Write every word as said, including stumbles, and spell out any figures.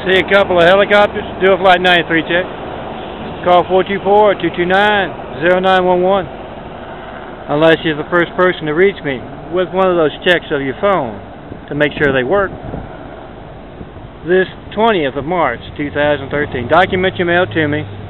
See a couple of helicopters. Do a flight ninety-three check. Call four two four, two two nine, zero nine one one. Unless you're the first person to reach me with one of those checks of your phone to make sure they work. This twentieth of March two thousand thirteen. Document your mail to me.